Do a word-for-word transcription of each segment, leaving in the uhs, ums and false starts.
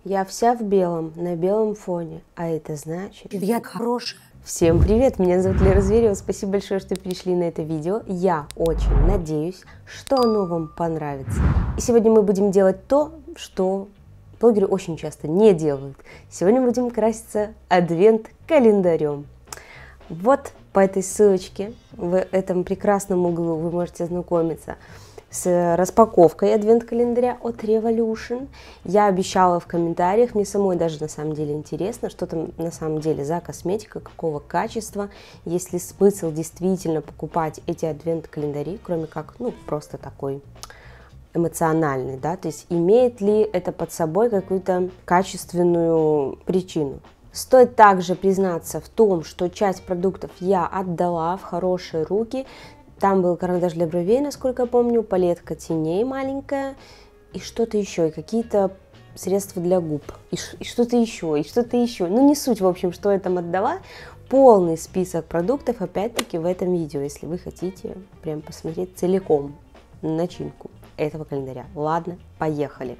Я вся в белом, на белом фоне, а это значит... Я хорошая. Всем привет, меня зовут Лера Зверева, спасибо большое, что перешли на это видео. Я очень надеюсь, что оно вам понравится. И сегодня мы будем делать то, что блогеры очень часто не делают. Сегодня мы будем краситься адвент-календарем. Вот по этой ссылочке в этом прекрасном углу вы можете ознакомиться с распаковкой адвент-календаря от Revolution. Я обещала в комментариях, мне самой даже на самом деле интересно, что там на самом деле за косметика, какого качества, есть ли смысл действительно покупать эти адвент-календари, кроме как, ну, просто такой эмоциональный, да, то есть имеет ли это под собой какую-то качественную причину. Стоит также признаться в том, что часть продуктов я отдала в хорошие руки. Там был карандаш для бровей, насколько я помню, палетка теней маленькая и что-то еще, и какие-то средства для губ, и, и что-то еще, и что-то еще. Ну, не суть, в общем, что я там отдала. Полный список продуктов, опять-таки, в этом видео, если вы хотите прям посмотреть целиком начинку этого календаря. Ладно, поехали.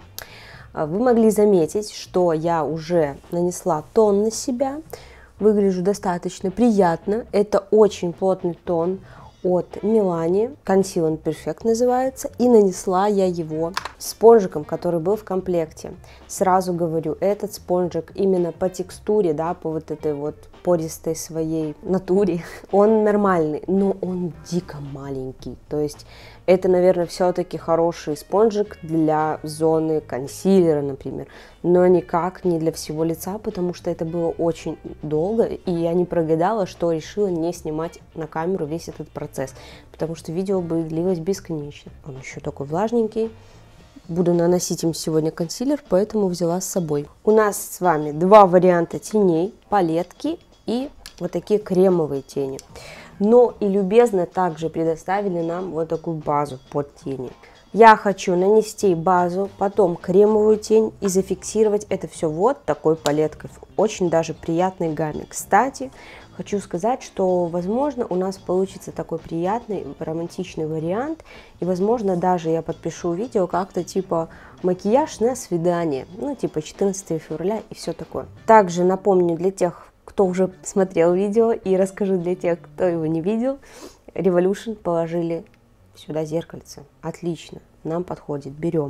Вы могли заметить, что я уже нанесла тон на себя. Выгляжу достаточно приятно. Это очень плотный тон от Milani, Conceal and Perfect называется, и нанесла я его спонжиком, который был в комплекте. Сразу говорю, этот спонжик именно по текстуре, да, по вот этой вот пористой своей натуре, он нормальный, но он дико маленький, то есть это, наверное, все-таки хороший спонжик для зоны консилера, например, но никак не для всего лица, потому что это было очень долго, и я не прогадала, что решила не снимать на камеру весь этот процесс, потому что видео бы длилось бесконечно. Он еще такой влажненький. Буду наносить им сегодня консилер, поэтому взяла с собой. У нас с вами два варианта теней, палетки и вот такие кремовые тени. Но и любезно также предоставили нам вот такую базу под тени. Я хочу нанести базу, потом кремовую тень и зафиксировать это все вот такой палеткой в очень даже приятной гамме. Кстати, хочу сказать, что, возможно, у нас получится такой приятный, романтичный вариант. И, возможно, даже я подпишу видео как-то типа макияж на свидание. Ну, типа четырнадцатого февраля и все такое. Также напомню для тех, кто уже смотрел видео, и расскажу для тех, кто его не видел. Revolution положили сюда зеркальце. Отлично, нам подходит, берем.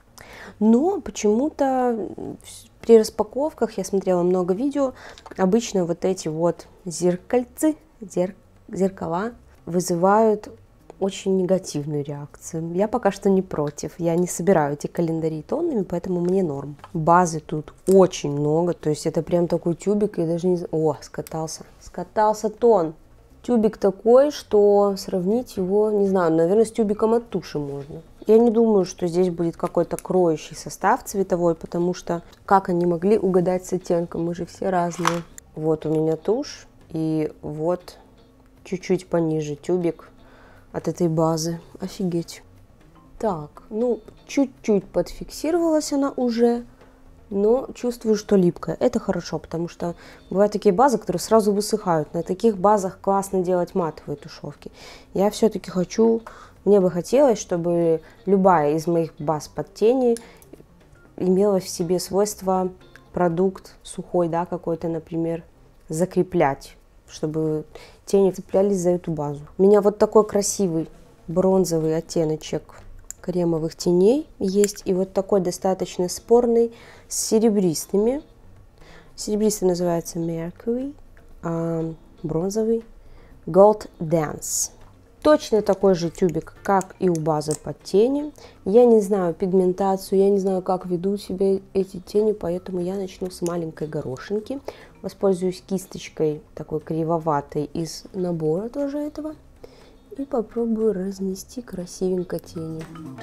Но почему-то при распаковках, я смотрела много видео, обычно вот эти вот зеркальцы, зер, зеркала вызывают очень негативную реакцию. Я пока что не против, я не собираю эти календари тоннами, поэтому мне норм. Базы тут очень много, то есть это прям такой тюбик, я даже не знаю... О, скатался, скатался тон. Тюбик такой, что сравнить его, не знаю, наверное, с тюбиком от туши можно. Я не думаю, что здесь будет какой-то кроющий состав цветовой, потому что как они могли угадать с оттенком, мы же все разные. Вот у меня тушь, и вот чуть-чуть пониже тюбик от этой базы. Офигеть. Так, ну, чуть-чуть подфиксировалась она уже, но чувствую, что липкая. Это хорошо, потому что бывают такие базы, которые сразу высыхают. На таких базах классно делать матовые тушевки. Я все-таки хочу, мне бы хотелось, чтобы любая из моих баз под тени имела в себе свойство продукт сухой, да, какой-то, например, закреплять, чтобы тени цеплялись за эту базу. У меня вот такой красивый бронзовый оттеночек кремовых теней есть, и вот такой достаточно спорный с серебристыми. Серебристый называется Mercury, а бронзовый Gold Dance. Точно такой же тюбик, как и у базы под тени. Я не знаю пигментацию, я не знаю, как ведут себя эти тени, поэтому я начну с маленькой горошинки. Воспользуюсь кисточкой такой кривоватой из набора тоже этого. И попробую разнести красивенько тени.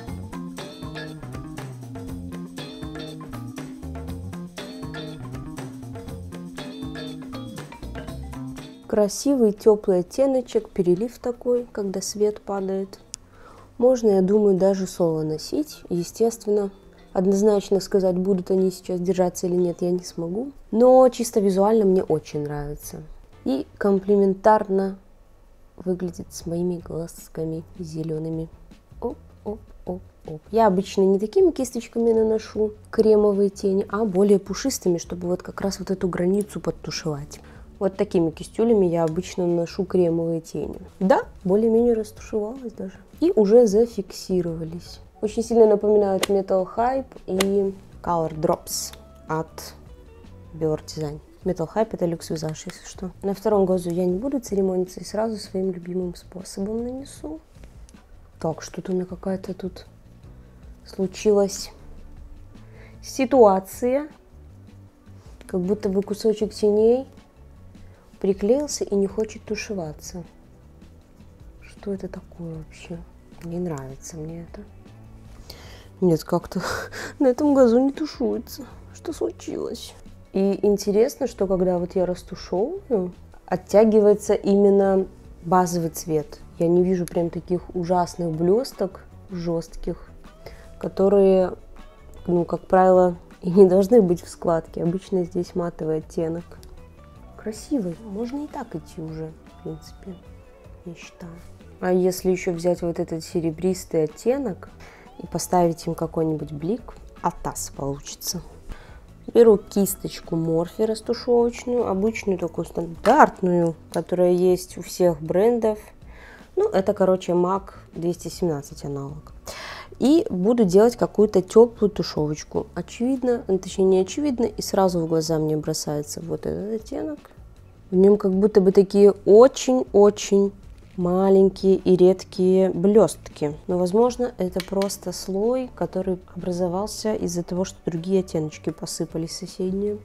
Красивый теплый оттеночек, перелив такой, когда свет падает. Можно, я думаю, даже соло носить. Естественно, однозначно сказать, будут они сейчас держаться или нет, я не смогу. Но чисто визуально мне очень нравится. И комплементарно выглядит с моими глазками зелеными. Оп, оп, оп. Оп. Я обычно не такими кисточками наношу кремовые тени, а более пушистыми, чтобы вот как раз вот эту границу подтушевать. Вот такими кистюлями я обычно наношу кремовые тени. Да, более-менее растушевалась даже. И уже зафиксировались. Очень сильно напоминают Metal Hype и Color Drops от Biorr Design. Metal Hype — это люкс визаж, если что. На втором глазу я не буду церемониться и сразу своим любимым способом нанесу. Так, что-то у меня какая-то тут случилась ситуация. Как будто бы кусочек теней приклеился и не хочет тушеваться. Что это такое вообще? Не нравится мне это. Нет, как-то на этом глазу не тушуется. Что случилось? И интересно, что когда вот я растушевываю, оттягивается именно базовый цвет. Я не вижу прям таких ужасных блесток жестких, которые, ну, как правило, и не должны быть в складке. Обычно здесь матовый оттенок. Красивый. Можно и так идти уже, в принципе, я считаю. А если еще взять вот этот серебристый оттенок и поставить им какой-нибудь блик, атас получится. Беру кисточку Morphe растушевочную, обычную такую стандартную, которая есть у всех брендов. Ну, это, короче, мак двести семнадцать аналог. И буду делать какую-то теплую тушевочку. Очевидно, точнее не очевидно, и сразу в глаза мне бросается вот этот оттенок. В нем как будто бы такие очень-очень маленькие и редкие блестки. Но, возможно, это просто слой, который образовался из-за того, что другие оттеночки посыпались соседние.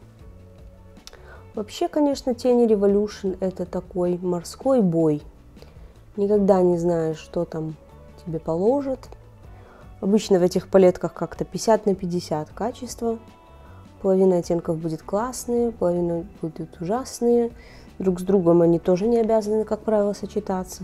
Вообще, конечно, тени Revolution — это такой морской бой. Никогда не знаешь, что там тебе положат. Обычно в этих палетках как-то пятьдесят на пятьдесят качество. Половина оттенков будет классные, половина будут ужасные. Друг с другом они тоже не обязаны, как правило, сочетаться.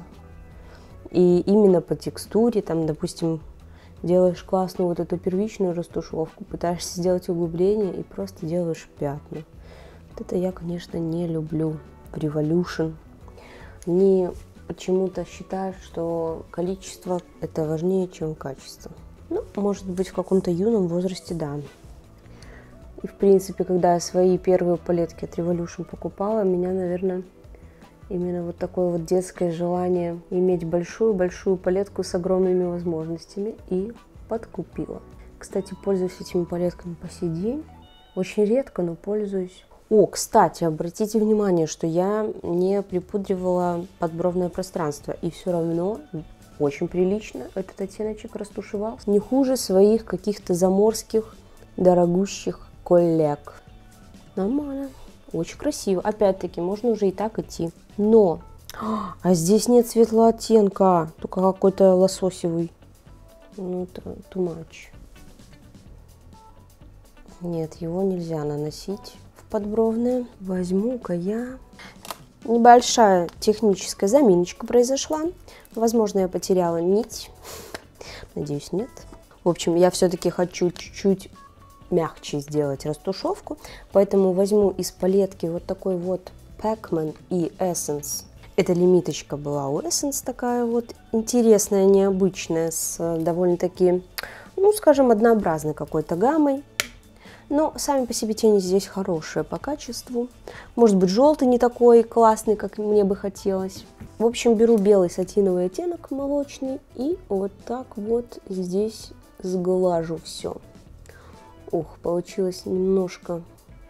И именно по текстуре, там, допустим, делаешь классную вот эту первичную растушевку, пытаешься сделать углубление и просто делаешь пятна. Вот это я, конечно, не люблю в Revolution. Они почему-то считают, что количество — это важнее, чем качество. Ну, может быть, в каком-то юном возрасте, да. И, в принципе, когда я свои первые палетки от Revolution покупала, меня, наверное, именно вот такое вот детское желание иметь большую-большую палетку с огромными возможностями и подкупило. Кстати, пользуюсь этими палетками по сей день. Очень редко, но пользуюсь. О, кстати, обратите внимание, что я не припудривала подбровное пространство. И все равно очень прилично этот оттеночек растушевался. Не хуже своих каких-то заморских, дорогущих коллег. Нормально. Очень красиво. Опять-таки, можно уже и так идти. Но, а здесь нет светлого оттенка, только какой-то лососевый. Ну, это too much. Нет, его нельзя наносить в подбровное. Возьму-ка я... Небольшая техническая заминочка произошла. Возможно, я потеряла нить. Надеюсь, нет. В общем, я все-таки хочу чуть-чуть мягче сделать растушевку, поэтому возьму из палетки вот такой вот Pacman и Essence. Эта лимиточка была у Essence такая вот интересная, необычная, с довольно-таки, ну, скажем, однообразной какой-то гаммой. Но сами по себе тени здесь хорошие по качеству. Может быть, желтый не такой классный, как мне бы хотелось. В общем, беру белый сатиновый оттенок молочный и вот так вот здесь сглажу все. Ох, получилось немножко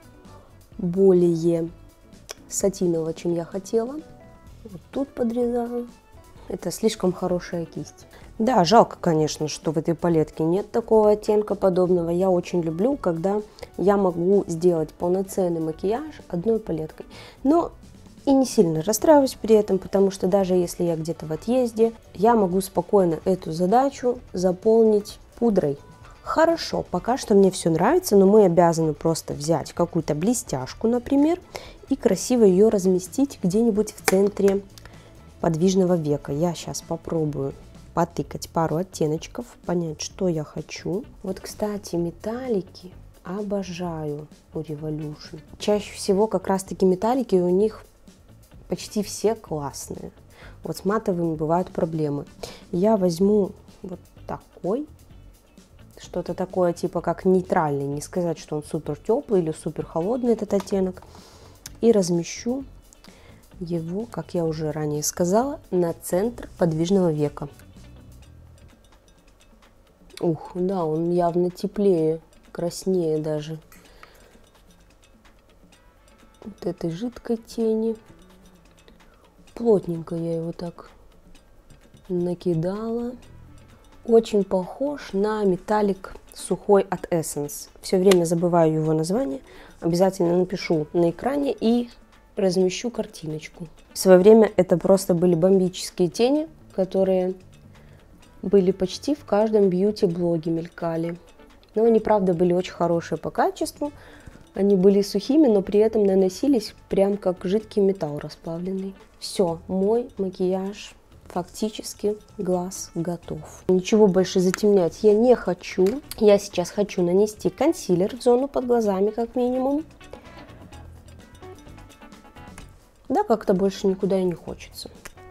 более сатиново, чем я хотела. Вот тут подрезаю. Это слишком хорошая кисть. Да, жалко, конечно, что в этой палетке нет такого оттенка подобного. Я очень люблю, когда я могу сделать полноценный макияж одной палеткой. Но и не сильно расстраиваюсь при этом, потому что даже если я где-то в отъезде, я могу спокойно эту задачу заполнить пудрой. Хорошо, пока что мне все нравится, но мы обязаны просто взять какую-то блестяшку, например, и красиво ее разместить где-нибудь в центре подвижного века. Я сейчас попробую потыкать пару оттеночков, понять, что я хочу. Вот, кстати, металлики обожаю у Revolution. Чаще всего как раз-таки металлики у них почти все классные. Вот с матовыми бывают проблемы. Я возьму вот такой что-то такое типа как нейтральный, не сказать, что он супер теплый или супер холодный этот оттенок. И размещу его, как я уже ранее сказала, на центр подвижного века. Ух, да, он явно теплее, краснее даже вот этой жидкой тени. Плотненько я его так накидала. Очень похож на металлик сухой от Essence. Все время забываю его название. Обязательно напишу на экране и размещу картиночку. В свое время это просто были бомбические тени, которые были почти в каждом бьюти-блоге, мелькали. Но они, правда, были очень хорошие по качеству. Они были сухими, но при этом наносились прям как жидкий металл расплавленный. Все, мой макияж фактически глаз готов. Ничего больше затемнять я не хочу. Я сейчас хочу нанести консилер в зону под глазами, как минимум. Да, как-то больше никуда и не хочется.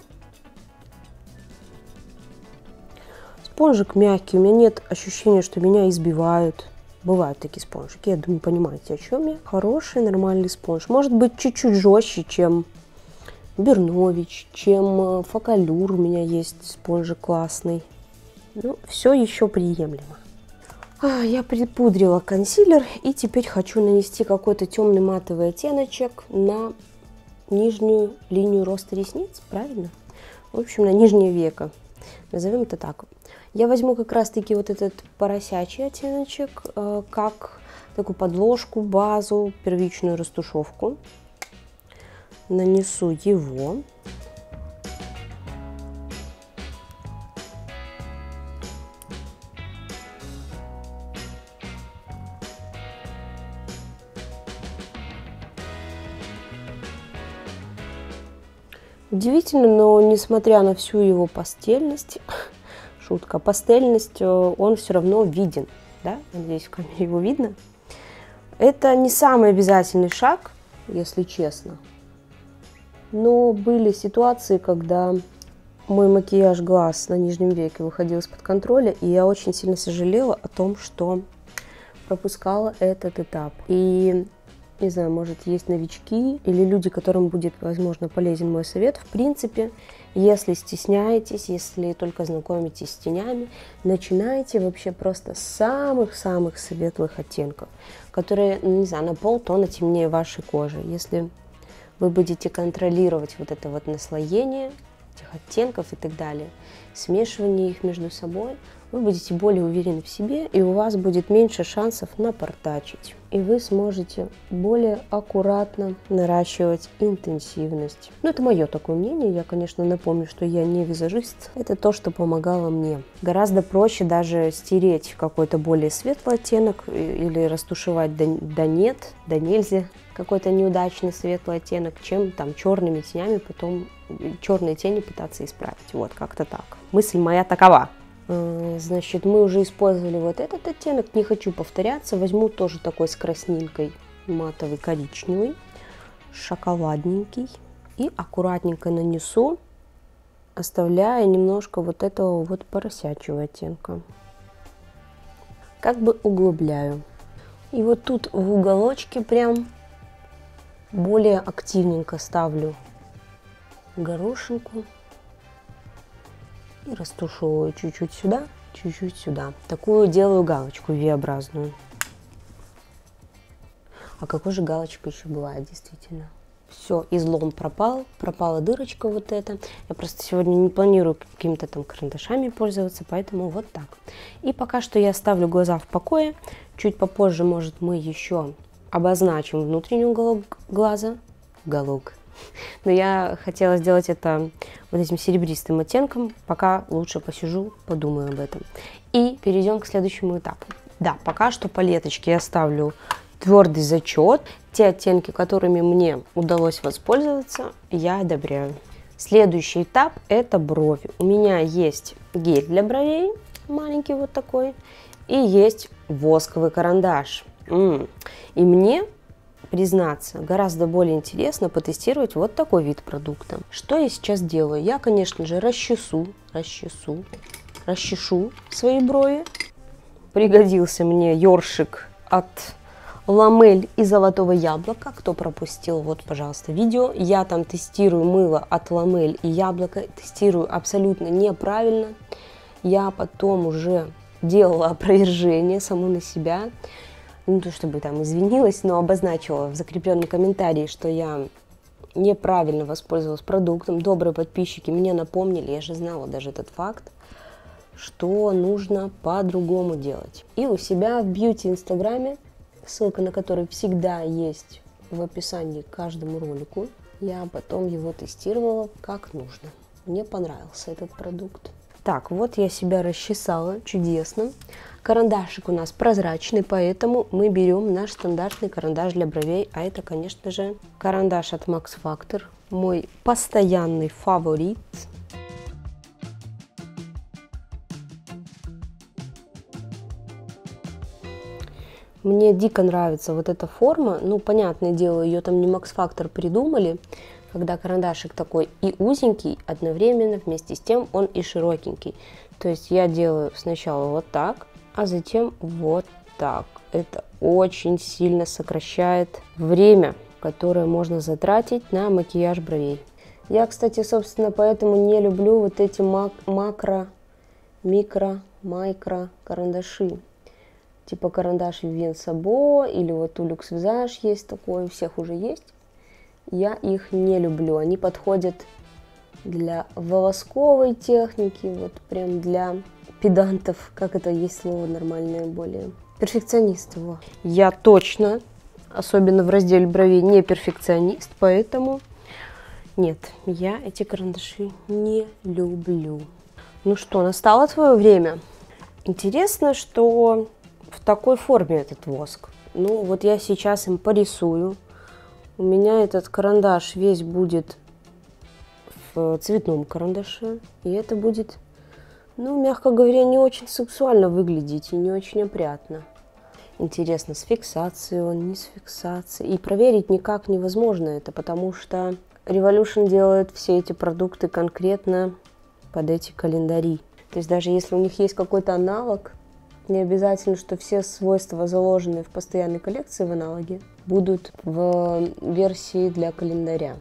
Спонжик мягкий, у меня нет ощущения, что меня избивают. Бывают такие спонжики, я думаю, понимаете, о чем я. Хороший, нормальный спонж. Может быть, чуть-чуть жестче, чем Бернович, чем Фокалюр. У меня есть спонжик классный. Ну, все еще приемлемо. А, я припудрила консилер и теперь хочу нанести какой-то темный матовый оттеночек на нижнюю линию роста ресниц, правильно? В общем, на нижнее веко. Назовем это так. Я возьму как раз-таки вот этот поросячий оттеночек, э, как такую подложку, базу, первичную растушевку. Нанесу его. Удивительно, но несмотря на всю его пастельность, шутка, пастельность, он все равно виден, да? Надеюсь, в камере его видно. Это не самый обязательный шаг, если честно. Но были ситуации, когда мой макияж глаз на нижнем веке выходил из-под контроля, и я очень сильно сожалела о том, что пропускала этот этап. И не знаю, может, есть новички или люди, которым будет, возможно, полезен мой совет. В принципе, если стесняетесь, если только знакомитесь с тенями, начинайте вообще просто с самых-самых светлых оттенков, которые, не знаю, на полтона темнее вашей кожи. Если вы будете контролировать вот это вот наслоение этих оттенков и так далее, смешивание их между собой, вы будете более уверены в себе, и у вас будет меньше шансов напортачить. И вы сможете более аккуратно наращивать интенсивность. Ну, это мое такое мнение. Я, конечно, напомню, что я не визажист. Это то, что помогало мне. Гораздо проще даже стереть какой-то более светлый оттенок или растушевать да, да нет, да нельзя какой-то неудачный светлый оттенок, чем там черными тенями потом черные тени пытаться исправить. Вот, как-то так. Мысль моя такова. Значит, мы уже использовали вот этот оттенок, не хочу повторяться, возьму тоже такой с краснинкой, матовый коричневый, шоколадненький, и аккуратненько нанесу, оставляя немножко вот этого вот поросячьего оттенка, как бы углубляю. И вот тут в уголочке прям более активненько ставлю горошинку. И растушевываю чуть-чуть сюда, чуть-чуть сюда. Такую делаю галочку V-образную. А какой же галочка еще бывает, действительно? Все, излом пропал, пропала дырочка вот эта. Я просто сегодня не планирую какими-то там карандашами пользоваться, поэтому вот так. И пока что я оставлю глаза в покое. Чуть попозже, может, мы еще обозначим внутренний уголок глаза. Уголок. Но я хотела сделать это вот этим серебристым оттенком. Пока лучше посижу, подумаю об этом. И перейдем к следующему этапу. Да, пока что палеточки я ставлю твердый зачет. Те оттенки, которыми мне удалось воспользоваться, я одобряю. Следующий этап – это брови. У меня есть гель для бровей, маленький вот такой, и есть восковый карандаш. М-м. И мне, признаться, гораздо более интересно потестировать вот такой вид продукта. Что я сейчас делаю? Я, конечно же, расчесу, расчесу, расчешу свои брови. пригодился мне ёршик от Ламель и Золотого Яблока. Кто пропустил, вот, пожалуйста, видео. Я там тестирую мыло от Ламель и Яблоко. Тестирую абсолютно неправильно. Я потом уже делала опровержение саму на себя. Не то чтобы там извинилась, но обозначила в закрепленном комментарии, что я неправильно воспользовалась продуктом. Добрые подписчики мне напомнили, я же знала даже этот факт, что нужно по-другому делать. И у себя в бьюти-инстаграме, ссылка на который всегда есть в описании к каждому ролику, я потом его тестировала как нужно. Мне понравился этот продукт. Так, вот я себя расчесала чудесно. Карандашик у нас прозрачный, поэтому мы берем наш стандартный карандаш для бровей. А это, конечно же, карандаш от Max Factor, мой постоянный фаворит. Мне дико нравится вот эта форма. Ну, понятное дело, ее там не Max Factor придумали, когда карандашик такой и узенький одновременно, вместе с тем он и широкенький. То есть я делаю сначала вот так, а затем вот так. Это очень сильно сокращает время, которое можно затратить на макияж бровей. Я, кстати, собственно, поэтому не люблю вот эти мак макро, микро, майкро карандаши. Типа карандаш Vivienne Sabo или вот у Luxe Visage есть такой, у всех уже есть. Я их не люблю. Они подходят для волосковой техники, вот прям для педантов, как это есть слово нормальное более. Перфекционист его. Я точно, особенно в разделе бровей, не перфекционист, поэтому нет, я эти карандаши не люблю. Ну что, настало твое время? Интересно, что в такой форме этот воск. Ну, вот я сейчас им порисую. У меня этот карандаш весь будет в цветном карандаше. И это будет, ну, мягко говоря, не очень сексуально выглядеть и не очень опрятно. Интересно, с фиксацией он, не с фиксацией. И проверить никак невозможно это, потому что Revolution делает все эти продукты конкретно под эти календари. То есть даже если у них есть какой-то аналог, не обязательно, что все свойства, заложенные в постоянной коллекции в аналоге, будут в версии для календаря.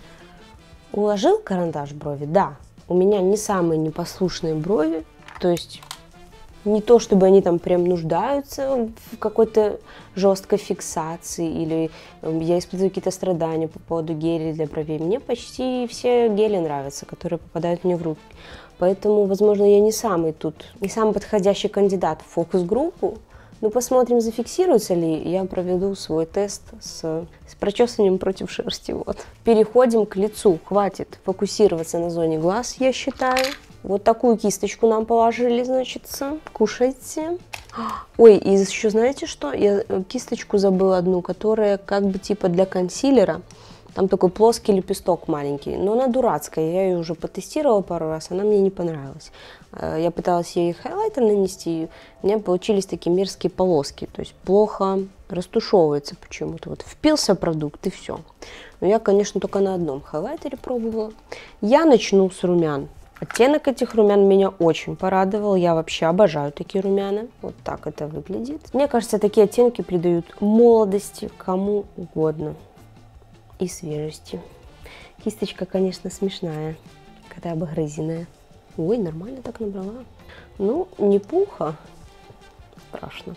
Уложил карандаш брови? Да. У меня не самые непослушные брови, то есть не то, чтобы они там прям нуждаются в какой-то жесткой фиксации, или я испытываю какие-то страдания по поводу гелей для бровей. Мне почти все гели нравятся, которые попадают мне в руки. Поэтому, возможно, я не самый тут, не самый подходящий кандидат в фокус-группу. Ну, посмотрим, зафиксируется ли. Я проведу свой тест с, с прочесыванием против шерсти. Вот. Переходим к лицу. Хватит фокусироваться на зоне глаз, я считаю. Вот такую кисточку нам положили, значит. Кушайте. Ой, и еще знаете что? Я кисточку забыла одну, которая как бы типа для консилера. Там такой плоский лепесток маленький, но она дурацкая, я ее уже потестировала пару раз, она мне не понравилась. Я пыталась ей хайлайтер нанести, у меня получились такие мерзкие полоски, то есть плохо растушевывается почему-то. Вот впился продукт и все. Но я, конечно, только на одном хайлайтере пробовала. Я начну с румян. Оттенок этих румян меня очень порадовал, я вообще обожаю такие румяна. Вот так это выглядит. Мне кажется, такие оттенки придают молодости кому угодно. И свежести. Кисточка, конечно, смешная, когда обгрызенная. Ой, нормально так набрала. Ну, не пуха. Страшно.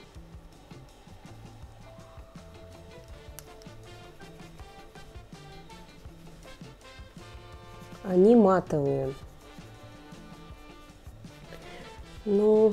Они матовые. Ну...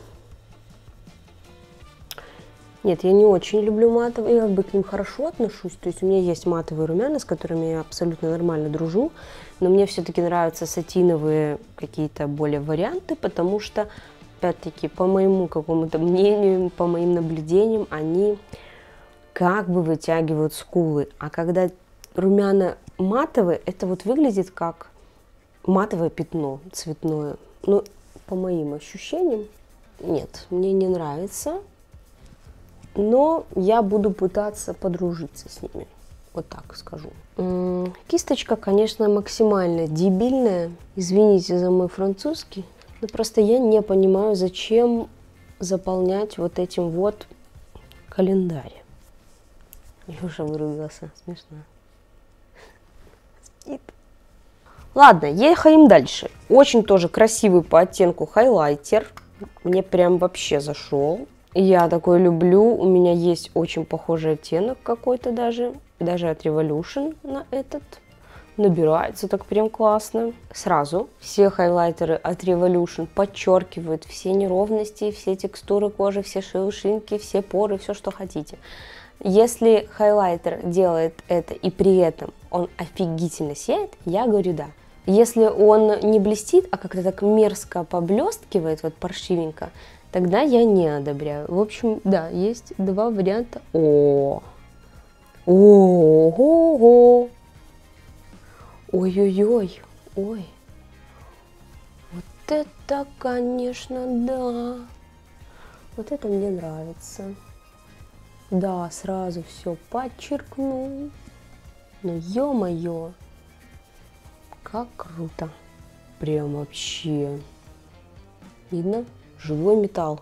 Нет, я не очень люблю матовые, я как бы к ним хорошо отношусь, то есть у меня есть матовые румяна, с которыми я абсолютно нормально дружу, но мне все-таки нравятся сатиновые какие-то более варианты, потому что, опять-таки, по моему какому-то мнению, по моим наблюдениям, они как бы вытягивают скулы, а когда румяна матовые, это вот выглядит как матовое пятно цветное, ну, по моим ощущениям, нет, мне не нравится. Но я буду пытаться подружиться с ними. Вот так скажу. М-м, кисточка, конечно, максимально дебильная. Извините за мой французский. Но просто я не понимаю, зачем заполнять вот этим вот календарь. Я уже вырубился, смешно. Спит. Ладно, ехаем дальше. Очень тоже красивый по оттенку хайлайтер. Мне прям вообще зашел. Я такой люблю. У меня есть очень похожий оттенок какой-то даже. Даже от Revolution на этот. Набирается так прям классно. Сразу все хайлайтеры от Revolution подчеркивают все неровности, все текстуры кожи, все шелушинки, все поры, все, что хотите. Если хайлайтер делает это и при этом он офигительно сияет, я говорю да. Если он не блестит, а как-то так мерзко поблескивает, вот паршивенько, тогда я не одобряю. В общем, да, есть два варианта. О, ого, ой-ой-ой, ой, вот это, конечно, да, вот это мне нравится. Да, сразу все подчеркнул. Ну, ё-моё, как круто. Прям вообще. Видно? Живой металл.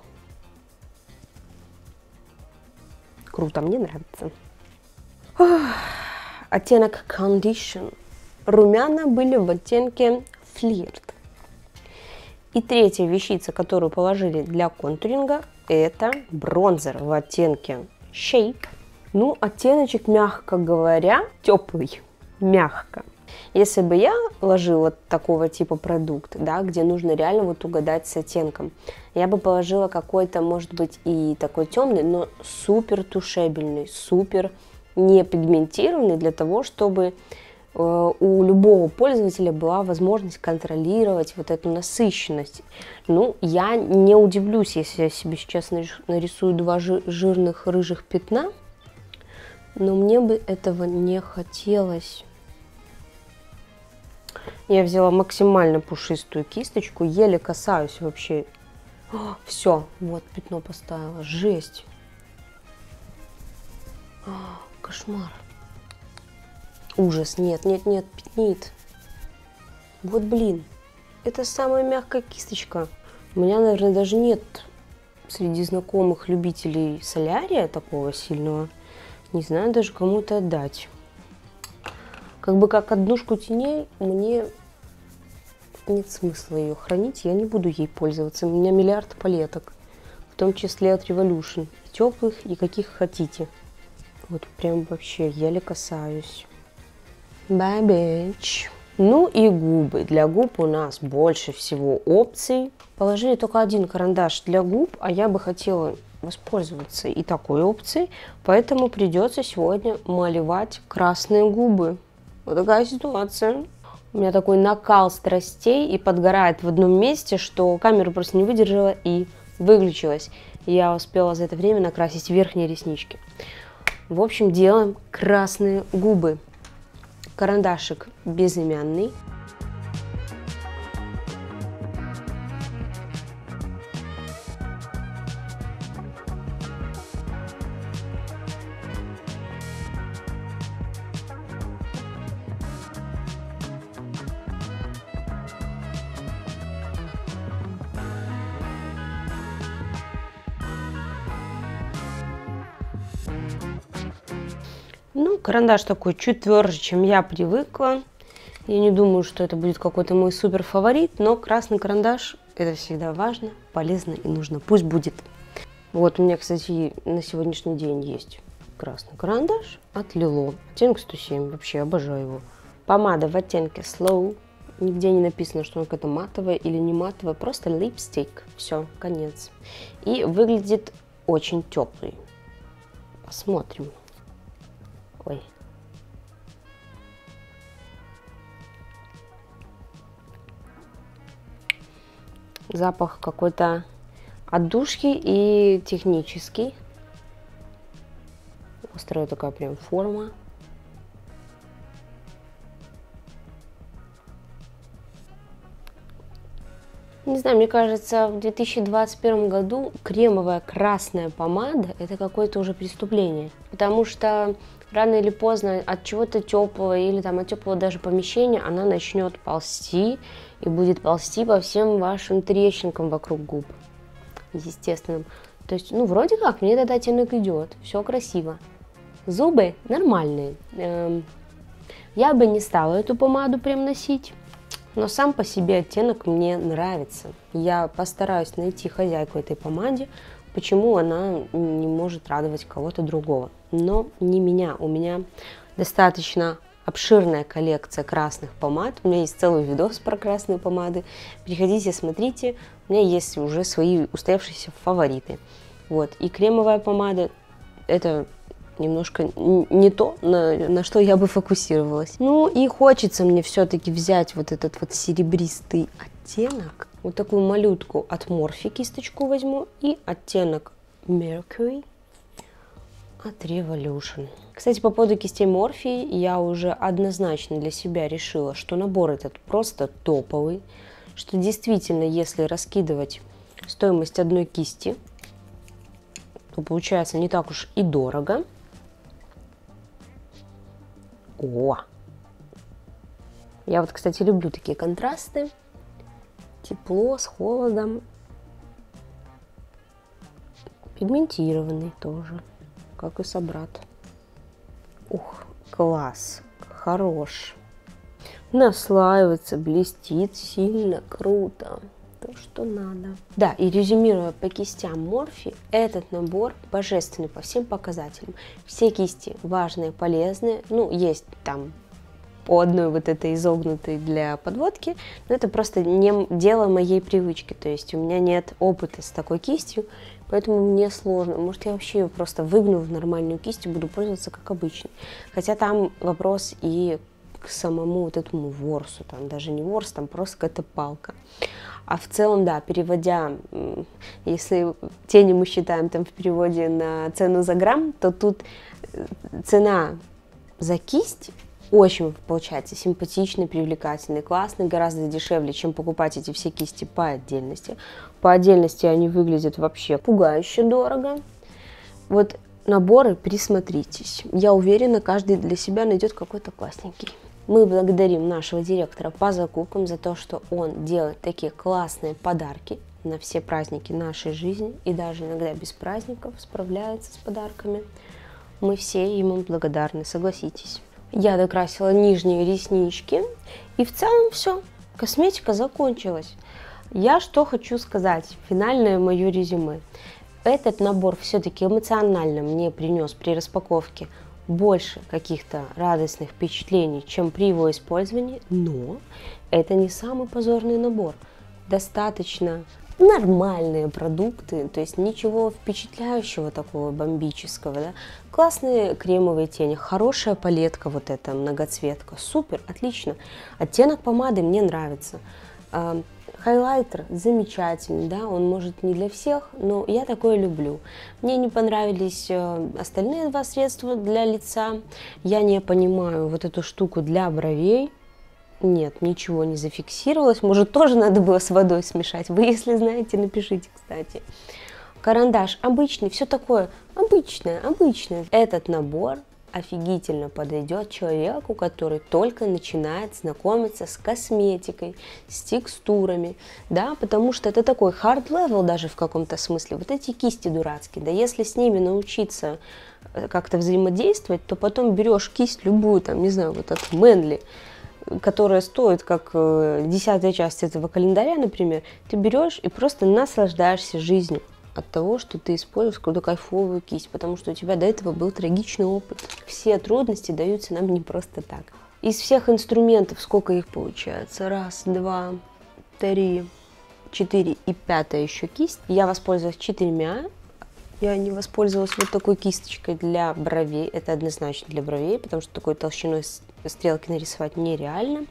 Круто, мне нравится. Ох, оттенок Condition. Румяна были в оттенке Флирт. И третья вещица, которую положили для контуринга, это бронзер в оттенке Shape. Ну, оттеночек, мягко говоря, теплый, мягко. Если бы я ложила такого типа продукт, да, где нужно реально вот угадать с оттенком, я бы положила какой-то, может быть, и такой темный, но супер тушебельный, супер не пигментированный, для того, чтобы э, у любого пользователя была возможность контролировать вот эту насыщенность. Ну, я не удивлюсь, если я себе сейчас нарисую два жирных рыжих пятна, но мне бы этого не хотелось. Я взяла максимально пушистую кисточку, еле касаюсь вообще. О, все, вот пятно поставила. Жесть. О, кошмар. Ужас. Нет, нет, нет, пятнит. Вот блин. Это самая мягкая кисточка. У меня, наверное, даже нет среди знакомых любителей солярия такого сильного. Не знаю даже кому это отдать. Как бы как однушку теней мне нет смысла ее хранить, я не буду ей пользоваться. У меня миллиард палеток, в том числе от Revolution. Теплых и каких хотите. Вот прям вообще еле касаюсь. Бабич. Ну и губы. Для губ у нас больше всего опций. Положили только один карандаш для губ, а я бы хотела воспользоваться и такой опцией, поэтому придется сегодня малевать красные губы. Вот такая ситуация. У меня такой накал страстей и подгорает в одном месте, что камера просто не выдержала и выключилась. Я успела за это время накрасить верхние реснички. В общем, делаем красные губы. Карандашик безымянный. Ну, карандаш такой чуть тверже, чем я привыкла. Я не думаю, что это будет какой-то мой супер фаворит, но красный карандаш — это всегда важно, полезно и нужно. Пусть будет. Вот у меня, кстати, на сегодняшний день есть красный карандаш от Lilo. Оттенок сто семь, вообще обожаю его. Помада в оттенке Slow. Нигде не написано, что он какая-то матовая или не матовая, просто липстик. Все, конец. И выглядит очень теплый. Посмотрим. Ой. Запах какой-то отдушки и технический. Острая такая прям форма. Не знаю, мне кажется, в две тысячи двадцать первом году кремовая красная помада — это какое-то уже преступление. Потому что рано или поздно от чего-то теплого или там от теплого даже помещения она начнет ползти и будет ползти по всем вашим трещинкам вокруг губ. естественным. То есть, ну, вроде как, мне этот оттенок идет, все красиво. Зубы нормальные. Эм, я бы не стала эту помаду прям носить, но сам по себе оттенок мне нравится. Я постараюсь найти хозяйку этой помаде, почему она не может радовать кого-то другого. Но не меня. У меня достаточно обширная коллекция красных помад. У меня есть целый видос про красные помады. Приходите, смотрите. У меня есть уже свои устоявшиеся фавориты. Вот. И кремовая помада – это немножко не то, на, на что я бы фокусировалась. Ну и хочется мне все-таки взять вот этот вот серебристый оттенок. Вот такую малютку от Morphe кисточку возьму и оттенок Mercury от Revolution. Кстати, по поводу кистей Morphe я уже однозначно для себя решила, что набор этот просто топовый, что действительно, если раскидывать стоимость одной кисти, то получается не так уж и дорого. О! Я вот, кстати, люблю такие контрасты. Тепло с холодом. Пигментированный тоже, как и собрат. Ух, класс, хорош. Наслаивается, блестит сильно, круто. То, что надо. Да, и резюмируя по кистям Morphe, этот набор божественный по всем показателям. Все кисти важные, полезные. Ну, есть там по одной вот этой изогнутой для подводки, но это просто не дело моей привычки. То есть у меня нет опыта с такой кистью, поэтому мне сложно. Может, я вообще ее просто выгну в нормальную кисть и буду пользоваться как обычно. Хотя там вопрос и к самому вот этому ворсу. Там даже не ворс, там просто какая-то палка. А в целом, да, переводя, если тени мы считаем там в переводе на цену за грамм, то тут цена за кисть очень получается симпатичной, привлекательной, классной, гораздо дешевле, чем покупать эти все кисти по отдельности. По отдельности они выглядят вообще пугающе дорого. Вот наборы, присмотритесь. Я уверена, каждый для себя найдет какой-то классненький. Мы благодарим нашего директора по закупкам за то, что он делает такие классные подарки на все праздники нашей жизни и даже иногда без праздников справляется с подарками. Мы все ему благодарны, согласитесь. Я докрасила нижние реснички и в целом все, косметика закончилась. Я что хочу сказать, финальное мое резюме. Этот набор все-таки эмоционально мне принес при распаковке больше каких-то радостных впечатлений, чем при его использовании, но это не самый позорный набор. Достаточно нормальные продукты, то есть ничего впечатляющего такого бомбического. Да? Классные кремовые тени, хорошая палетка вот эта, многоцветка, супер, отлично. Оттенок помады мне нравится. Хайлайтер замечательный, да, он может не для всех, но я такое люблю. Мне не понравились остальные два средства для лица. Я не понимаю вот эту штуку для бровей. Нет, ничего не зафиксировалось. Может, тоже надо было с водой смешать. Вы, если знаете, напишите, кстати. Карандаш обычный, все такое обычное, обычное. Этот набор офигительно подойдет человеку, который только начинает знакомиться с косметикой, с текстурами, да, потому что это такой hard level даже в каком-то смысле. Вот эти кисти дурацкие, да, если с ними научиться как-то взаимодействовать, то потом берешь кисть любую, там, не знаю, вот от Manly, которая стоит как десятая часть этого календаря, например, ты берешь и просто наслаждаешься жизнью от того, что ты используешь какую-то кайфовую кисть, потому что у тебя до этого был трагичный опыт. Все трудности даются нам не просто так. Из всех инструментов, сколько их получается? Раз, два, три, четыре и пятая еще кисть. Я воспользовалась четырьмя. Я не воспользовалась вот такой кисточкой для бровей. Это однозначно для бровей, потому что такой толщиной стрелки нарисовать нереально.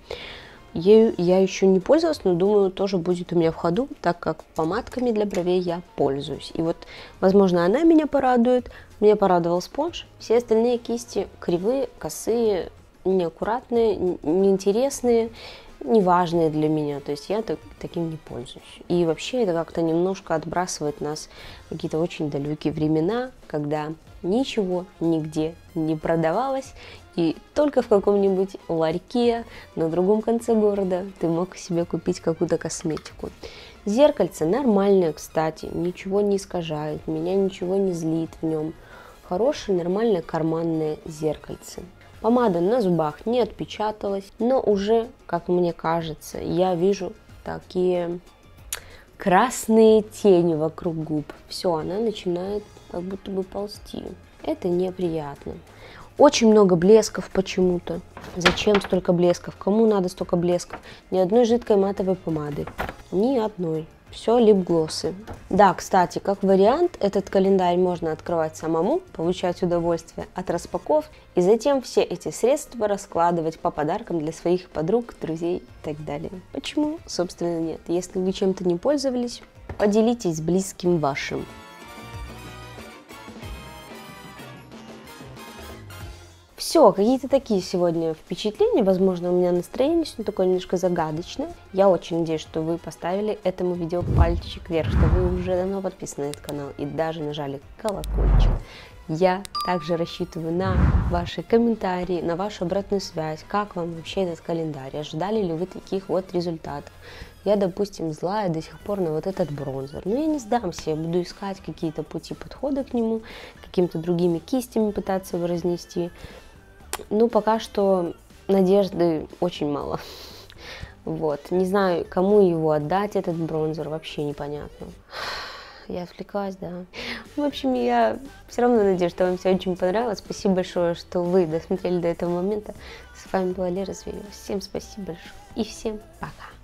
Ею я еще не пользовалась, но думаю, тоже будет у меня в ходу, так как помадками для бровей я пользуюсь. И вот, возможно, она меня порадует. Меня порадовал спонж. Все остальные кисти кривые, косые, неаккуратные, неинтересные, неважные для меня. То есть я так, таким не пользуюсь. И вообще это как-то немножко отбрасывает нас в какие-то очень далекие времена, когда ничего нигде не продавалось, и только в каком-нибудь ларьке на другом конце города ты мог себе купить какую-то косметику. Зеркальце нормальное, кстати, ничего не искажает, меня ничего не злит в нем. Хорошее, нормальное карманное зеркальце. Помада на зубах не отпечаталась, но уже, как мне кажется, я вижу такие красные тени вокруг губ. Все, она начинает как будто бы ползти. Это неприятно. Очень много блесков почему-то. Зачем столько блесков? Кому надо столько блесков? Ни одной жидкой матовой помады. Ни одной. Все лип-глоссы. Да, кстати, как вариант, этот календарь можно открывать самому, получать удовольствие от распаковки, и затем все эти средства раскладывать по подаркам для своих подруг, друзей и так далее. Почему? Собственно, нет. Если вы чем-то не пользовались, поделитесь с близким вашим. Все, какие-то такие сегодня впечатления. Возможно, у меня настроение сегодня такое немножко загадочное. Я очень надеюсь, что вы поставили этому видео пальчик вверх, что вы уже давно подписаны на этот канал и даже нажали колокольчик. Я также рассчитываю на ваши комментарии, на вашу обратную связь. Как вам вообще этот календарь? Ожидали ли вы таких вот результатов? Я, допустим, злая до сих пор на вот этот бронзер. Но я не сдамся, я буду искать какие-то пути подхода к нему, какими-то другими кистями пытаться его разнести. Ну, пока что надежды очень мало. Вот. Не знаю, кому его отдать, этот бронзер, вообще непонятно. Я отвлеклась, да. В общем, я все равно надеюсь, что вам все очень понравилось. Спасибо большое, что вы досмотрели до этого момента. С вами была Лера Зверева. Всем спасибо большое и всем пока.